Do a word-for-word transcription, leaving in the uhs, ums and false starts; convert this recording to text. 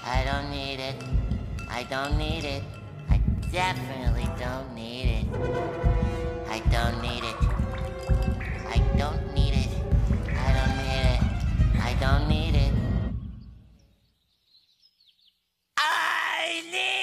I don't need it. I don't need it. I definitely don't need it. I don't need it. I don't need it. I don't need it. I don't need it. I need